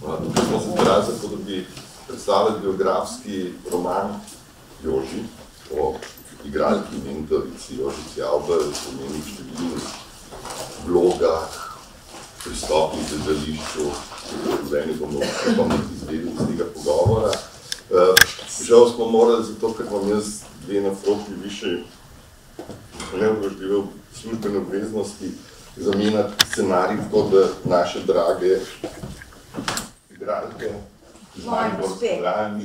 Tukaj smo se zbrali zato, da bi predstavili biografski roman Joži o igralki mentorici Jožici Avbelj, v njenih številnih vlogah, pristopnih gledališču, življenju bomo izvedeli iz tega pogovora. Žal smo morali zato, ker vam jaz dve nasprotni više neobrožljive službene obveznosti zamenjati scenarij tako, da naše drage igralke z najbolj strani,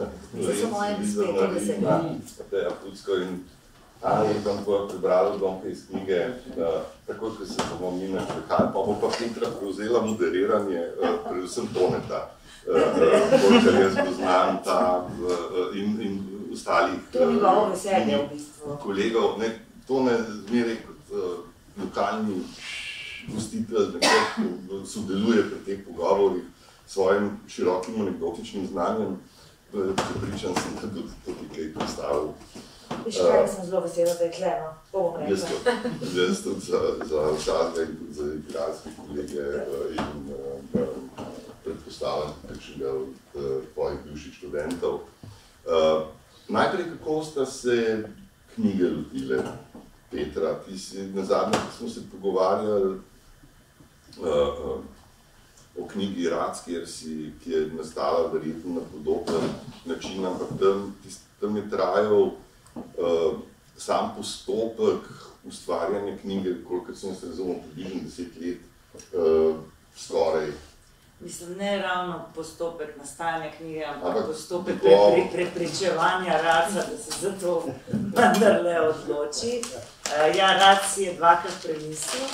Mateja Pucko in Anja, bom tvojo prebrala odlomke iz knjige, takoj, ko se bomo mi načekali, pa bo pa Petra prevzela moderiranje, predvsem Toneta, kolikor jaz poznam ta in ostalih kolegov. Tone zmeraj kot lokalni gostitelj nekako sodeluje pri teh pogovorih s svojim širokim anekdotičnim znanjem. Prepričan sem, da tudi kaj predstavil. Viš kaj, sem zelo vesela, da je tleno, to bom rekla. Jaz tudi za vsega in tudi za igralske kolege in predpostavljam kakšnega od tvojih bivših študentov. Najprej, kako sta se knjige lotile, Petra? Ti si nazadnje, ko smo se pogovarjali o knjigi Rackjer, ki je nastala verjetno na podoben način, ampak tam je trajal sam postopek ustvarjanja knjige, kolikor sem se razumel, približno 10 let, skoraj. Mislim, ne ravno postopek nastajanja knjige, ampak postopek prepričevanja Raca, da se za to vendarle odloči. Ja, Rac je dvakrat premislil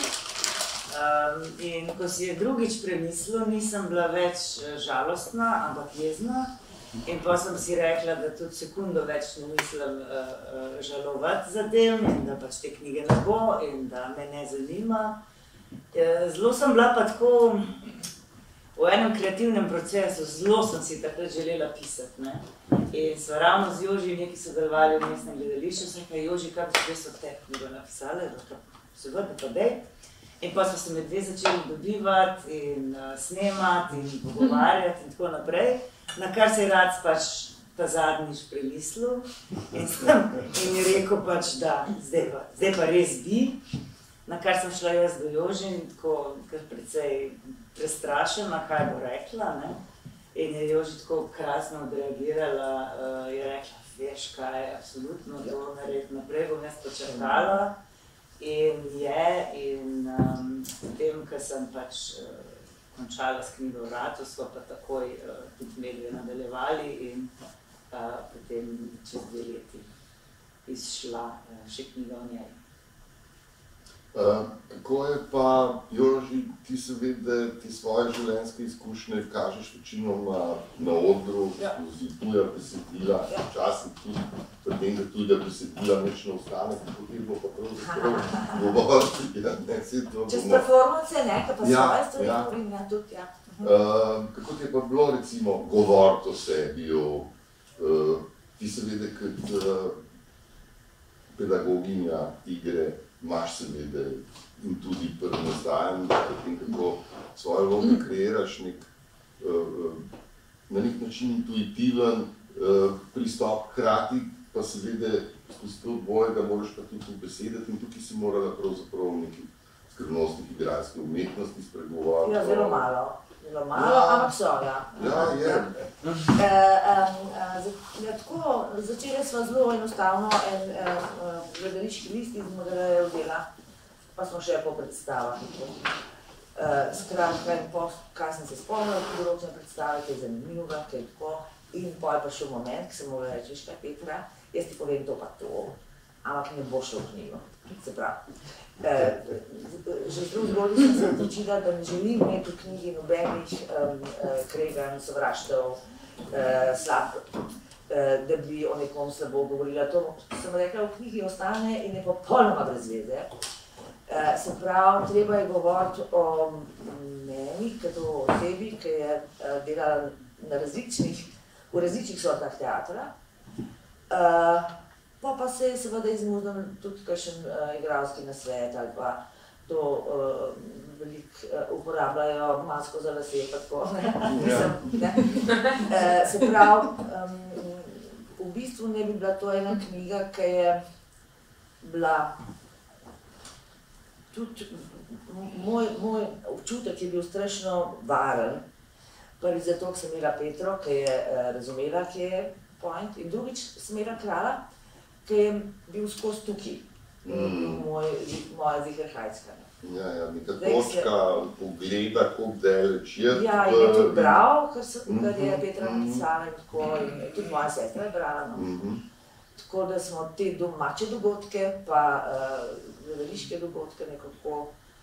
in ko si je drugič premislil, nisem bila več žalostna, ampak jezna. In pa sem si rekla, da tudi sekundo več ne mislim žalovati za tem in da pač te knjige ne bo in da me ne zanima. Zelo sem bila pa tako v enem kreativnem procesu, zelo sem si takrat želela pisati. In sva ravno z Joži nekaj sodelovali v mestnem gledališču, sem rekla, Joži, kaj bi so te knjigo napisali, seveda pa dej. In pa smo se med dve začeli dobivati in snemati in pogovarjati in tako naprej. Na kar se je Rac pač ta zadnjič premislil in je rekel pač, da zdaj pa res bi. Na kar sem šla jaz do Joži in tako kar precej prestrašena, kaj bo rekla. In je Joži tako krasno odreagirala, je rekla, veš kaj, absolutno, da bom narediti naprej, bom jaz počakala. In potem, ko sem pač končala s knjigo v Ratu, smo pa takoj tudi medve nadaljevali in potem čez 2 leti izšla še knjiga o njej. Kako je pa, Joži, ti seveda ti svoje življenjske izkušnje kažeš večinoma na odru, skozi tuja besedila, včasih tudi pri tem, da tuja besedila nič ne ostane, kako ti bo pa pravzaprav govoriti. Čez performance, pa svoje stvari govorim, tudi, ja. Kako ti je pa bilo, recimo, govoriti o sebi, ti seveda kot pedagoginja igre, imaš seveda in tudi pri nastajanju, kako svojo vlogo kreiraš na nek način intuitiven pristop, hkrati pa seveda skozi to boje, da moraš pa tudi besediti in tukaj si morala pravzaprav v nekih skrivnostnih igralske umetnosti spregovoriti. Ja, zelo malo, ampak so, ja. Ja, je. Tako, začeli smo zelo enostavno en gledališki list iz Modelejev dela, pa smo še po predstavah. Skratka, kaj sem se spomnila, področne predstave, kaj je zanimivo, kaj je tako. In pol pa še moment, ki sem mogla reči, kaj Petra, jaz ti povem to pa to, ampak ne bo šlo v knjigo. Se pravi, že zelo zgodaj sem se odločila, da ne želim imeti v knjigi nobenih kreganj, sovraštev, da bi o nekom slabo govorila. To sem rekla, v knjigi ostane in je popolnoma brez veze. Se pravi, treba je govoriti o meni, kot o osebi, ki je delala v različnih sortah teatra. Pa se je seveda izmuznil tudi kakšen igralski nasvet ali pa to veliko uporabljajo masko za lase, pa tako, ne. Se pravi, v bistvu ne bi bila to ena knjiga, ki je bila tudi, moj občutek je bil strašno varen. Prvič zato, ker sem imela Petro, ki je razumela, kje je point, in drugič sem imela Krala, ki je bil skozi tukaj, moja ziherhajska. Ja, neka točka pogleda, koliko daleč je. Ja, in je tudi bral, kar je Petra napisala in tako, in tudi moja sestra je brala. Tako da smo te domače dogodke, pa gledališke dogodke nekako,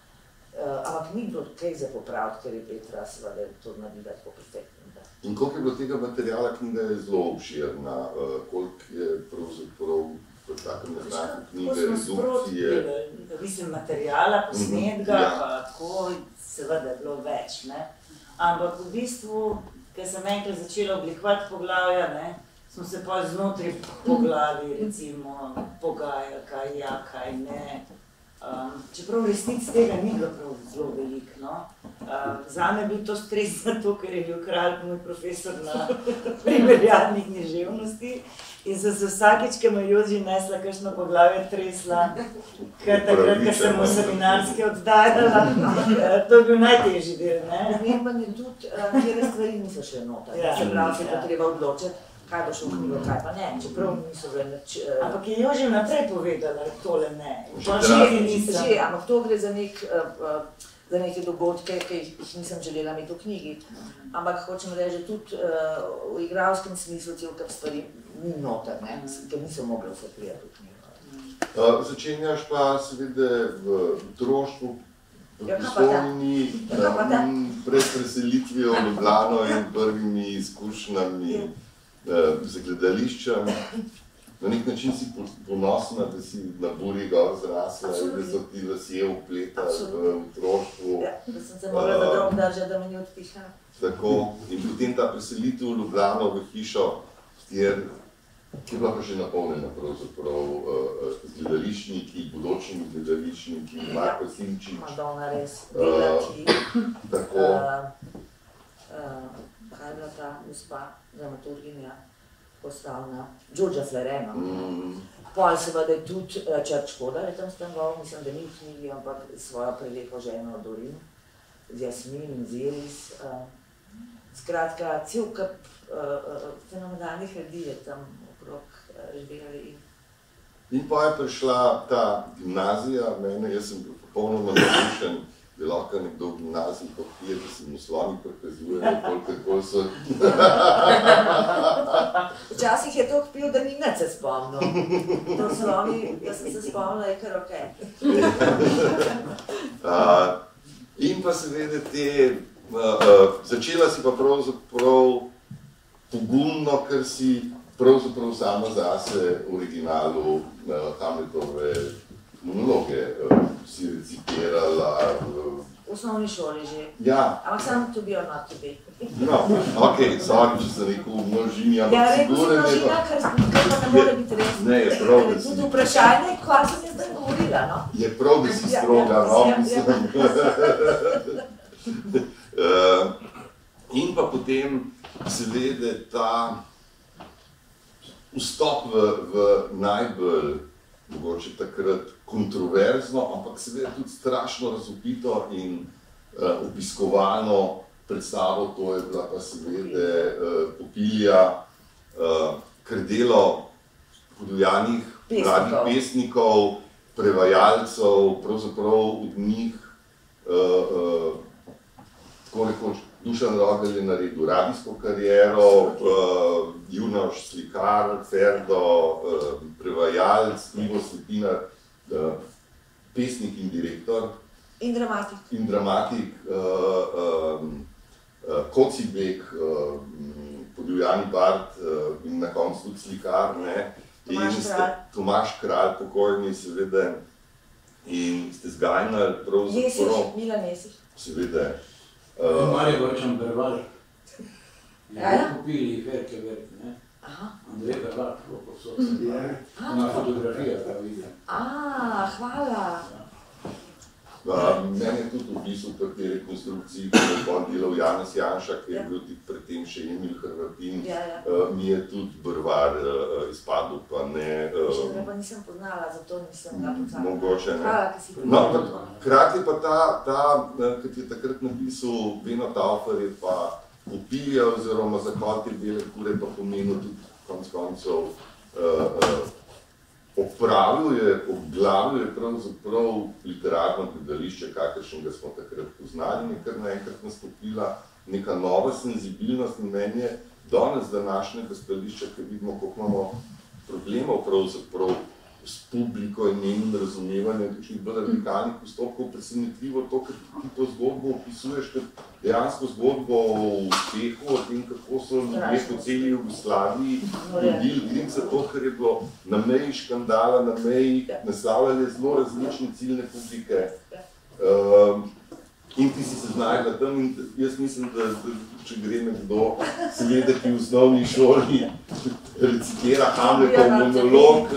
ampak ni bilo kaj za popraviti, ker je Petra seveda to naredila tako perfektno. In koliko je bilo tega materiala, knjiga je zelo obširna, koliko je pravzaprav v takem naznaku knjige, redukcije? Mislim, materijala, posnetka, pa tako, seveda je bilo več, ne. Ampak v bistvu, ker sem enkrat začela oblikovati poglavja, ne, smo se pa znotraj poglavij, recimo, pogajali, kaj ja, kaj ne. Čeprav v resnici tega ni bilo prav zelo veliko, no. Zame je bil to stres zato, ker je bil Kralj moj profesor na primerjalni književnosti in sem se vsakič, ko me Joži nesla kakšno poglavje, tresla, ker takrat, ko sem v seminarski oddajala, to je bil najtežji del, ne. Pomemben je tudi, kjere stvari niso še noter, se pravi, se je treba odločiti, kaj boš v knjigo, kaj pa ne, čeprav niso bile nič... Ampak je Joži naprej povedala, tole ne. Že, ampak to gre za neke dogodke, ki jih nisem želela imeti v knjigi. Ampak hočem reči, tudi v igralskem smislu cel kup stvari ni noter, ker niso mogli vse prijeti v knjigo. Začenjaš pa seveda v otroštvu, v Postojni, pred preselitvijo v Ljubljano in prvimi izkušnjami za gledališčem. Na nek način si ponosna, da si na Burji gor zrasla in da so ti lasje vpletali v otroštvu. Ja, da sem se morala za drog držati, da me ni odpihala. Tako, in potem ta preselitev v Ljubljano v hišo, ki je bila pa že napolnjena pravzaprav z gledališčniki, bodočimi gledališčniki, Marko Simčič. Madonna res, Delaki. Tako. Kaj je bila ta gospa dramaturginja postavljena? Đurđa Flerena. Pol seveda je tudi Črt Škoda, je tam stanoval, mislim, da ni v knjigi, ampak svojo prelepo ženo Dorin, z Jasmin in z Iris. Skratka, cel kup fenomenalnih ljudi je tam okrog živeli. In pa je prišla ta gimnazija, jaz sem bil popolnoma navdušen, da lahko nekdo v gimnaziji popije, da se mu sloni prikazujejo, koliko so... Včasih je toliko pil, da ni nič se spomnil. To sloni, da sem se spomnila, je kar okej. In pa seveda začela si pa pravzaprav pogumno, ker si pravzaprav sama zase v originalu Hamletove monologe si recipirala. V osnovni šoli že. Ja. Ampak sam to bil not to be. No, okej, sorry, če sem rekel v množini, ampak sigurno ne. Ja, rekel si množina, ker pa ne more biti res. Ne, je prav, da si... Tudi vprašanje, kaj sem jaz zdaj govorila, no? Je prav, da si stroga, no, mislim. In pa potem seveda ta vstop v najbolj mogoče takrat kontroverzno, ampak seveda tudi strašno razvpito in obiskovalno predstavo, to je bila pa seveda Popilja, krdelo podivjanih mladih pesnikov, prevajalcev, pravzaprav od njih, tako rekoč, Dušan Rogelj je naredil radijsko kariero, Junoš, slikar, Ferdo, prevajalc, Ivo Slepinar, pesnik in direktor. In dramatik. In dramatik, Kocibek, podivjani Bart in na koncu tudi slikar, ne. Tomaž Kralj, pokojni seveda. In ste zgajnali pravzaprav... Jesiš, Milan Jesiš. Seveda. Mariborčan Pervar. Ja? Popili Ferke Vert, ne? Andrej Pervar, kako so se bila. Ona fotografija, ta vidim. Hvala. Meni je tudi v bistvu pri tej rekonstrukciji, ki je bolj delal Janez Janša, ki je bil tudi predtem še Emil Hrvatin, mi je tudi Brvar izpadel, pa ne... Še pa nisem poznala, zato nisem ga poznala. Mogoče ne. Hkrati pa ta, kot je takrat napisal Beno Taufer, je pa opilja oziroma zakol te bele kure pa pomenil tudi konec koncev obglavil je pravzaprav literarno gledališče, kakršnega smo takrat poznali, in kar naenkrat nastopila neka nova senzibilnost in meni je danes današnjega stališča, ker vidimo, koliko imamo problemov pravzaprav s publiko in njenim razumevanjem kakšnih bolj radikalnih postopkov, presenetljivo to, ker ti to zgodbo opisuješ kot dejansko zgodbo o uspehu, o tem, kako so ljudje po celi Jugoslaviji vodili, grim za to, ker je bilo na meji škandala, na meji naslavljali zelo različne ciljne publike. In ti si se znajdla tam in jaz mislim, da če gre nekdo, seveda, ki v osnovni šoli recitira Hamletov monolog,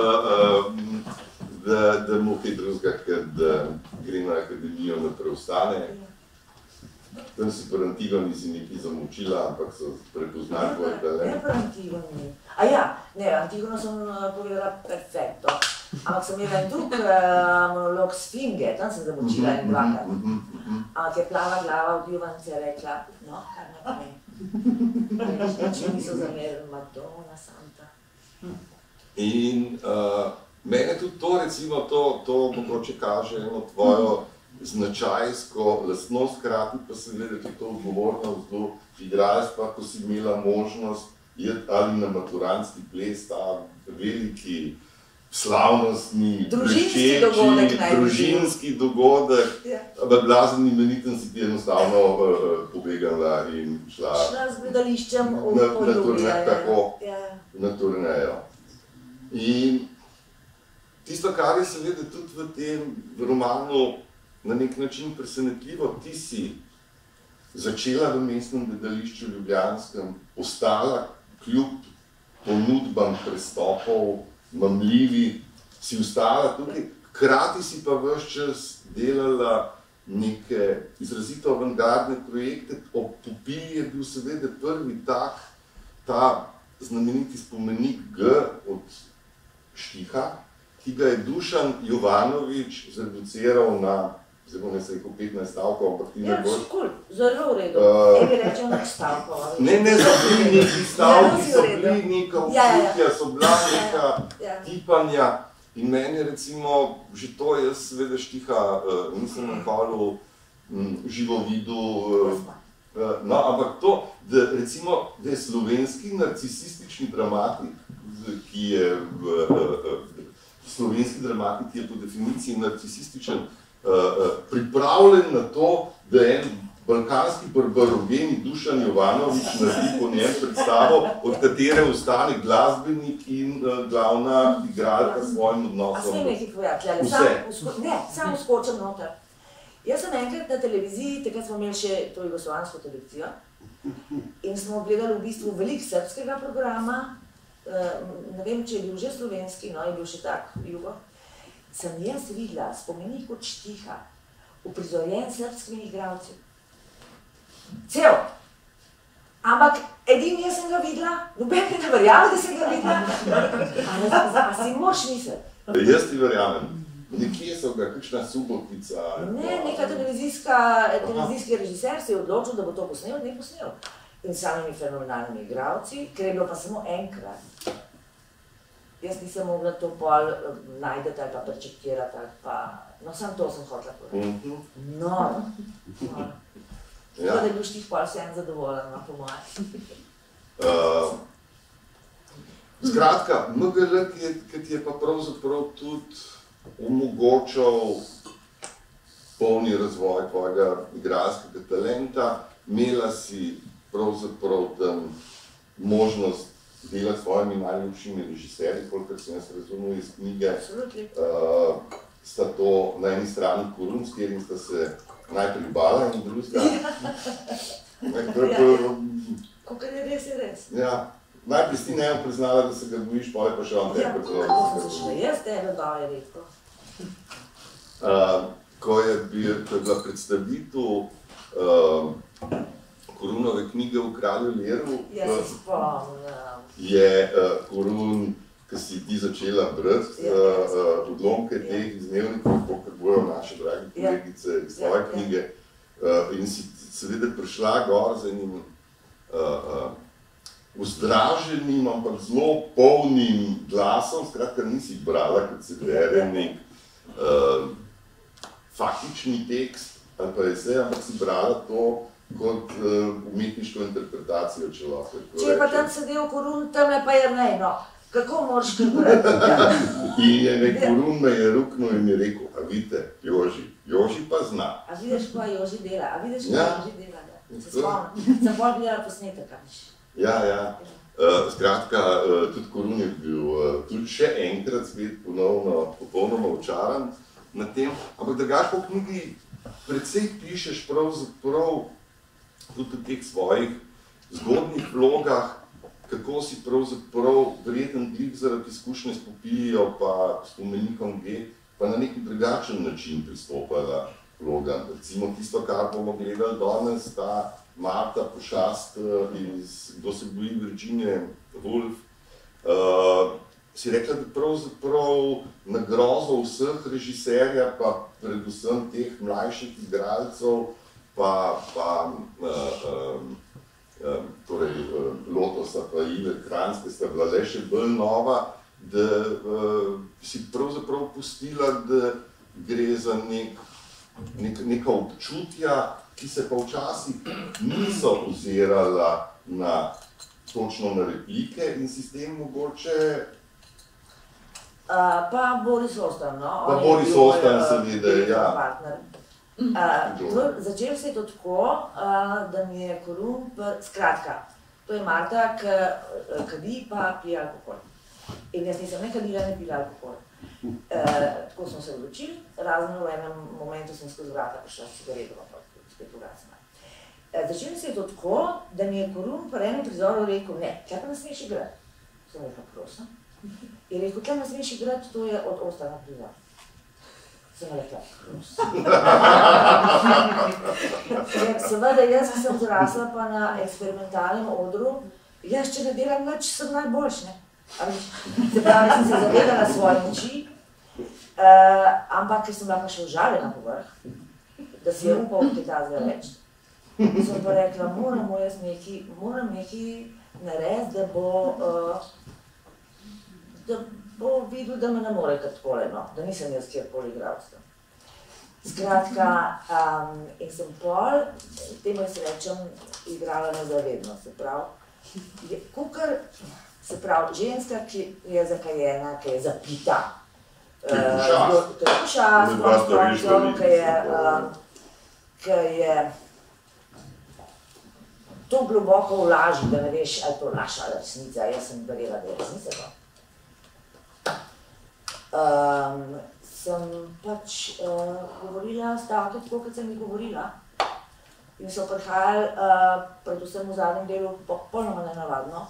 da mu kaj drugega, da gre na akademijo na preostane. Tam si pri Antigoni si nekaj zamočila, ampak so prepoznali tvoj talent. Ne pri Antigoni. A ja, ne, Antigono sem povedala perfekto. Ampak sem imela drug monolog Sfinge, tam sem zamočila in dvakrat. Ampak je plava glava v Djuvance rekla, no, kar naprej. Če niso zamerili Madonna Santa. In mene tudi to, recimo, to mogoče kaže eno tvojo značajsko lastnost, hkrati pa seveda tudi to odgovornost do igralstva, ko si imela možnost iti ali na maturantski ples, ta veliki slavnostni, družinski dogodek, ampak blazen imeniten si ti enostavno pobegala in šla z gledališčem na turnejo. In tisto, kar je seveda tudi v tem romanu na nek način presenetljivo, ti si začela v mestnem gledališču ljubljanskem, ostala kljub ponudbam prestopov, mamljivi, si ostala tukaj, hkrati si pa ves čas delala neke izrazito avantgardne projekte. Ob Pupilji je bil seveda prvi tak, ta znameniti spomenik G od Štiha, ki ga je Dušan Jovanovič zreduciral na, zelo ne se rekel 15 stavkov, ampak ti ne boš... Zelo v redu, bi rečel nek stavkov. Ne, so bili neki stavki, so bili neka občutja, so bila neka tipanja. In meni recimo, že to jaz seveda Štiha nisem nakolil živo videl. No, ampak to, da recimo, da je slovenski narcisistični dramatik, ki je slovenski dramatik, ki je po definiciji narcisističen, pripravljen na to, da en balkanski barbarogeni Dušan Jovanovič naredi po njem predstavo, od katere ostane glasbenik in glavna igralka s svojim odnosom. A smem nekaj povedati? Ne, samo skočem noter. Jaz sem enkrat na televiziji, takrat smo imeli še to jugoslovansko televizijo in smo gledali v bistvu veliko srbskega programa, ne vem, če je bil že slovenski, no, je bil še tak jugo. Sem jaz videla spomenik od Štiha, uprizorjen srbskimi igralci. Cel. Ampak edini jaz sem ga videla, noben me ne verjame, da sem ga videla. A si moš misliti? Jaz ti verjamem. Nekje so ga, kakšna Subotica. Ne, neka televizijski režiser se je odločil, da bo to posnel, ne posnel. In samimi fenomenalnimi igralci, ker je bilo pa samo enkrat. Jaz nisem mogla to pol najdeti ali pa prečekirati ali pa... No, samo to sem hotela povedati. No. Tako da je bil Štih pol vsem zadovoljen, po moje. Skratka, MGL, ki ti je pa pravzaprav tudi omogočal polni razvoj tvojega igralskega talenta, imela si pravzaprav tam možnost delati s svojimi najljubšimi režiserji, kolikor sem jaz razumel iz knjige. Sta to na eni strani Kurun, s katerim sta se najprej bala in drugega. Kakor je res, je res. Ja, najprej si ne priznala, da se ga bojiš, potem pa še on tebe priznala. Ja, kako sem se še jaz tebe bala, je redko. ko je bila predstavitev Korunove knjige v Kralju Leru, je Korun, ki si ti začela brati odlomke teh iz dnevnikov, kot bojo naše dragi kolegice iz svoje knjige, in si seveda prišla gor z enim vzdraženim, ampak zelo polnim glasom, skratka nisi brala, kot se bere nek faktični tekst ali pa esej, ampak si brala to kot umetniško interpretacijo, če lahko tako rečem. Če je pa tam sedel Korun, tam je pa Jernej, no. Kako moraš kar brati? In Korun me je ruknil in mi je rekel, a vidite, Joži pa zna. A vidiš, ko Joži dela, Joži dela, da. Se spomnim, sem bolj gledala posnetek, Ja. Skratka, tudi Korun je bil tudi še enkrat spet popolnoma očaran na tem, ampak drugače po knjigi precej pišeš pravzaprav tudi v teh svojih zgodnjih vlogah, kako si pravzaprav verjeten glik zaradi izkušnje s Popilijo pa spomenikom G, pa na neki drugačen način pristopala vlogam. Recimo tisto, kar bomo gledali danes, ta Marta pošast iz Kdo se boji Virginije Woolf, si rekla, da pravzaprav na grozo vseh režiserja, pa predvsem teh mlajših igralcev, pa torej Lotosa pa Ive Kranjske sta bila le še bolj nova, da si pravzaprav pustila, da gre za neka občutja, ki se pa včasih niso ozirala točno na replike in si s tem mogoče... Pa Boris Ostan, no? Pa Boris Ostan seveda, ja. Začel se je to tako, da mi je Korun, skratka, to je Marta, ki kadi pa pije alkohol. In jaz nisem ne kadila, ne pila alkohol. Tako smo se odločili, razen v enem momentu sem skozi vrata prišla s cigaretoma, pa spet ugasnila. Začel se je to tako, da mi je Korun pri enem prizoru rekel, ne, kaj pa ne smeš igrati? Sem rekla, prosim. Je rekel, kaj ne smeš igrati, to je od Ostana prizor. Sem rekla, prosim. Seveda, jaz, ki sem zrasla pa na eksperimentalnem odru, jaz, če ne delam nič, sem najboljš, ne? Se pravi, sem se zavedala svoje moči, ampak ker sem bila pa še užaljena povrh, da si je upal kaj tazga reči, sem pa rekla, moram nekaj narediti, da bo videl, da me ne more takole, no, da nisem jaz kjerkoli igralstva. Skratka, in sem pol, temu se rečem, igrala nezavedno, se pravi, kukar, se pravi, ženska, ki je zakajena, ki je zapita, to je pošast, ki je to globoko vlaži, da ne veš, ali to naša resnica, jaz sem verjela, da je resnica to. Sem pač govorila stavke tako, kot sem jih govorila. In so prihajali, predvsem v zadnjem delu, popolnoma nenavadno.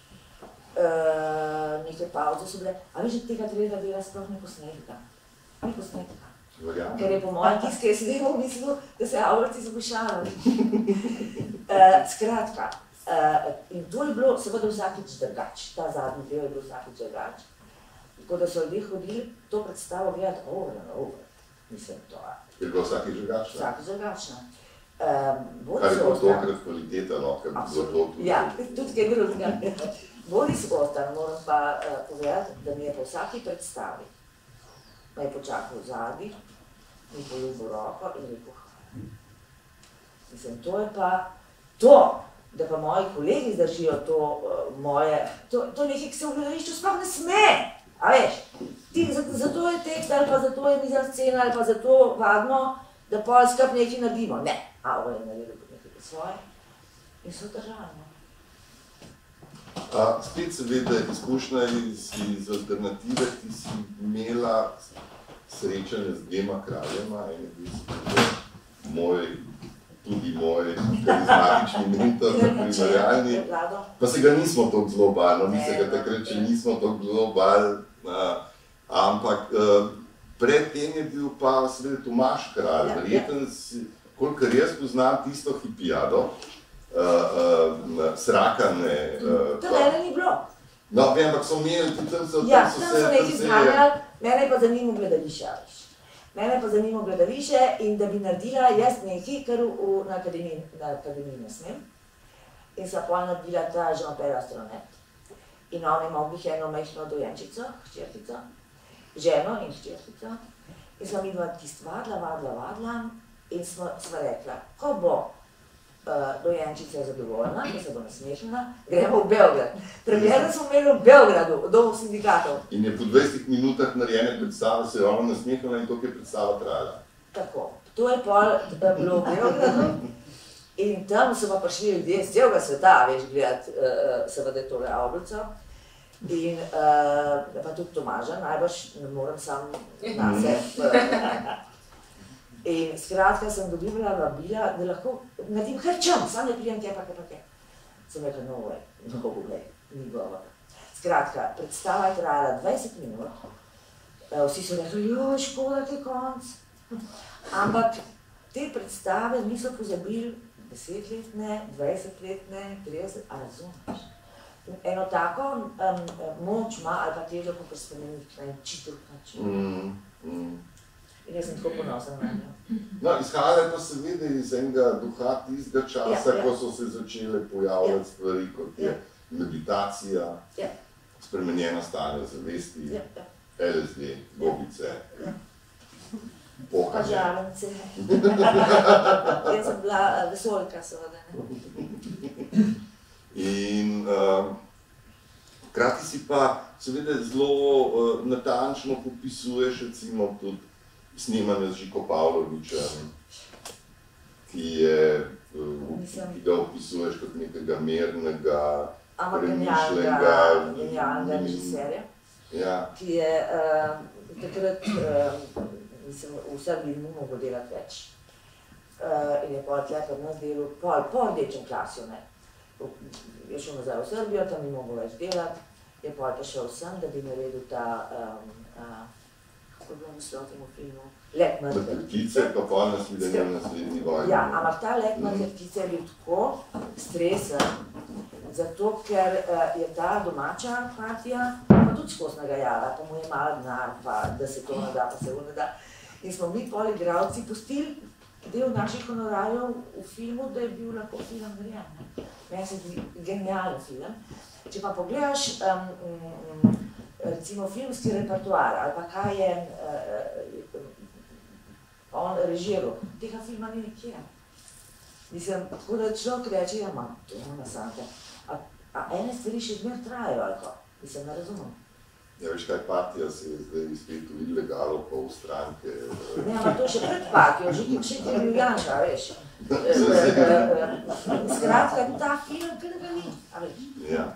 Neke pauze so bile, a veš, da tega tretjega dela sploh ni posnetka. Ni posnetka. Ker je po mojem tiske, jaz sedem v mislu, da se avlci zabušavali. Skratka, in to je bilo seveda vsakič drugač. Ta zadnji del je bil vsakič drugač. Tako da so ljudje hodili to predstavo gledati over and over. Mislim, to je. Je bilo vsakič drugačna? Vsakič drugačna. Kar je bilo tokrat kvaliteta, no, kar bi bilo to tudi. Ja, tudi kaj drugega. Boris Ostan, moram pa povedati, da mi je po vsaki predstavi me je počakal zadnji, mi poljubil roko in rekel hvala. Mislim, to je pa to, da pa moji kolegi zdržijo to moje, to nekaj, ki se v gledališču sploh ne sme. A veš, zato je tekst ali pa zato je mizanscena ali pa zato vadno, da pol skup nekaj naredimo. Ne, ovo je naredil nekaj svoje in so držali. Spet seveda izkušnja iz alternative, ki si imela srečanje z dvema kraljema in je bil tudi moj karizmatični mentor za primarjalni. Pa se ga nismo toliko zelo bali, no mi se ga takrat še nismo toliko zelo bali, ampak Predtem je bil pa seveda Tomaž Kralj, verjeten, kolikor jaz poznam tisto hipijado, Srakane. To mene ni bilo. No, vem, ampak so imeli, tam so tam so nekaj zganjali, mene pa zanimo gledališče. Mene pa zanimo gledališče in da bi naredila jaz nekaj, kar na akademiji ne smem. In sem pol naredila ta Jean-Pierre Astronet. In on ima v eno majhno dojenčico, hčerkico, ženo in hčerkico. In smo midva tisto vadla in smo rekla, ko bo dojenčica zadovoljna, ko se bo nasmehnila, gremo v Beograd. Premierno smo imeli v Beogradu, v domu sindikatov. In je po 20 minutah narejene predstave se je ona nasmehnila in toliko je predstava trajala. Tako. To je pol bilo v Beogradu in tam so pa prišli ljudje z celega sveta, veš, gledati seveda tole avlico. In pa tudi Tomaža, najbrž ne morem sam nase. In skratka sem dobila vabila, da lahko naredim kar čem, sam ne prijem kje. Sem rekla, no glej, ni govora. Skratka, predstava je trajala 20 minut, vsi so rekli, joj, škoda ti konc. Ampak te predstave niso pozabili 10-letne, 20-letne, 30, a razumeš? Eno tako moč ima ali pa težo, kot spremeniti na en čitok način. In jaz sem tako ponosen na njo. No, izhajala je pa seveda iz enega duha tistega časa, ko so se začele pojavljati stvari, kot je meditacija, spremenjena stanja zavesti, LSD, gobice, pohanje. Pa žalence. Jaz sem bila vesoljka, seveda. In hkrati si pa seveda zelo natančno popisuješ recimo tudi snemanje z Žiko Pavlovičem, ki ga opisuješ kot nekega mirnega, premišljenega, genialnega režiserja, ki je takrat v Srbiji ni mogel delati več. In je pol tle pri nas delal po Rdečem klasju, ne. Je šel nazaj v Srbijo, tam ni mogel več delati, je pol pa šel sem, da bi naredil ta kako je bilo naslov temu filmu? Let mrtve ptice. Pa pol naslednji vojni. Ja, ampak ta Let mrtve ptice je bil tako stresen, zato ker je ta domača partija pa tudi skozi nagajala, pa mu je malo denar, pa da se to ne da, pa se ne da. In smo mi pol igralci pustili del naših honorarjev v filmu, da je bil lahko film narejen. Meni se zdi genialen film. Če pa pogledaš recimo filmski repertoar ali pa kaj je on režiral, tega filma ni nikjer. Mislim, tako da človek reče, ja, ma, to je nasante. A ene stvari še zmer trajajo, ali ko? Mislim, ne razumem. Ja, veš kaj, partija se je zdaj spet v ilegalo pa v stranke. Ne, ampak to še pred partijo, že ti je bil Janša, veš. Skratka, ta film, kaj ga ni, a veš. Ja.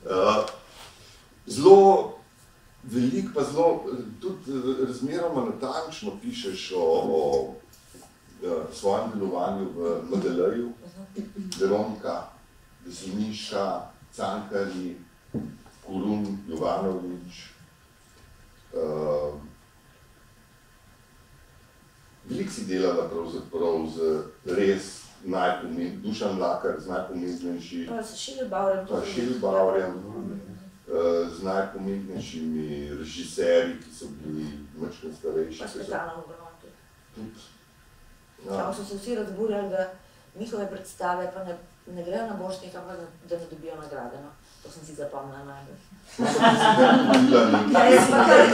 Zelo veliko, pa zelo tudi razmeroma natančno pišeš o svojem delovanju v MDL-ju, Veronika, Veselniška, Cankari, Korun, Jovanovič. Veliko si delala pravzaprav z res Dušan Mlakar, z najpomembnejšimi. Pa s Šilbauerjem. Z najpomembnejšimi režiserji, ki so bili mačko starejši. Pa Smetana Obronti. Tam so se vsi razburjali, da njihove predstave pa ne grejo na Borštnik, ampak da ne dobijo nagrade. To sem si zapomnila najbolj. Ja, jaz pa kar.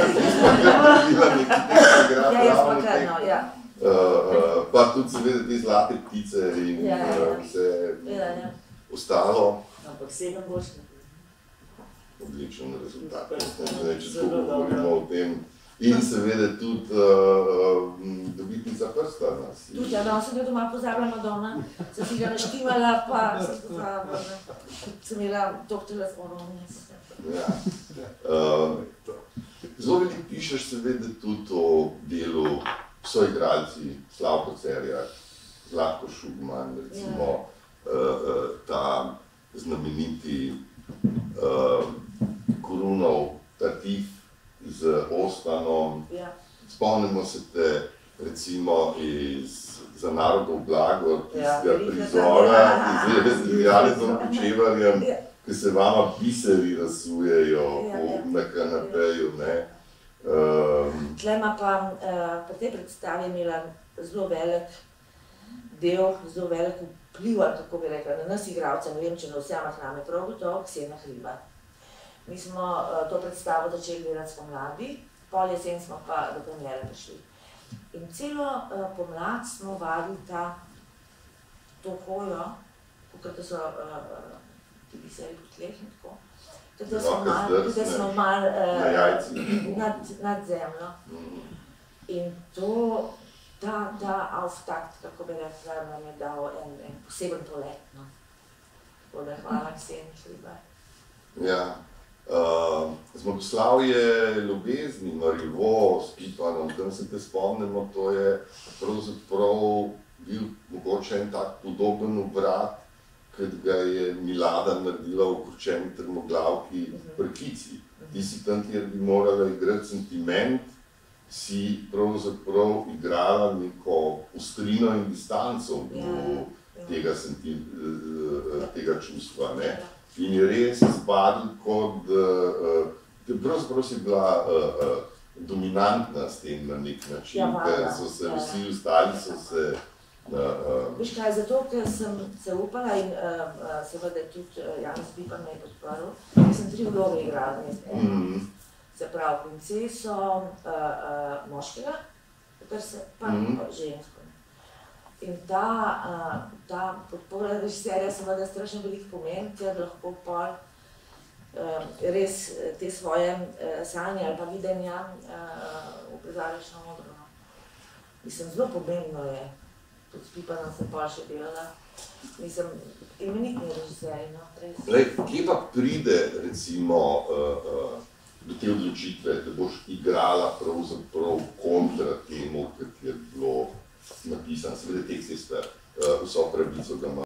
Ja, jaz pa kar, no, ja. Pa tudi seveda te zlate ptice in vse ostalo. Ampak 7 Borštnik. Odličen rezultat, če tako govorimo o tem. In seveda tudi dobitnica prsta nas. Tudi, ja, danes sem jo doma pozabila Madonna, sem si ga naštimala, pa sem imela toliko telefonov. Zelo veliko pišeš seveda tudi o delu soigralci Slavko Cerjak, Zlatko Šugman, recimo ta znameniti Korunov Tatif z Ostanom, spomnimo se te recimo Za narodov blago, tistega prizora z Janezom Kočevarjem, ki se vama biseri rasujejo na kanapeju. Tle ima pa pri tej predstavi imela zelo velik del, zelo velik vpliv, kako bi rekla, na nas igralce, ne vem, če na vse, ampak name prav gotovo, Ksena Hribar. Mi smo to predstavo začeli delati spomladi, pol jesen smo pa do premiere prišli. In celo pomlad smo vadili to hojo, kot da so ti biseri po tleh in tako. Da smo malo nad zemljo. In ta auftakt, kako bi rekla, nam je dal en poseben polet. Tako da hvala Kseni Hribar. Ja. Zmagoslavje ljubezni, Marivaux s Pipanom, tam se te spomnimo, to je pravzaprav bil mogoče en tak podoben obrat, kot ga je Milada naredila v Kročeni trmoglavki pri Kici. Ti si tam, kjer bi morala igrati sentiment, si pravzaprav igrala neko ostrino in distanco do tega čustva. In je res izpadlo, kot da pravzaprav si bila dominantna s tem na nek način, ker so se vsi ostali Veš kaj, zato, ker sem se upala in seveda tudi Janez Pipan me je podprl, ker sem 3 vloge igrala vmes. Se pravi, princeso moškega, pa žensko. In ta podpora režiserja seveda strašno veliko pomeni, ker lahko pol res te svoje sanje ali pa videnja uprizarjaš na odru. Mislim, zelo pomembno je, tudi s Pipanom sem pol še delala, mislim, imenitni režiserji, no, res. Kje pa pride, recimo, do te odločitve, da boš igrala pravzaprav kontra temu, kot je bilo napisan, seveda tekst je vso pravico, da ima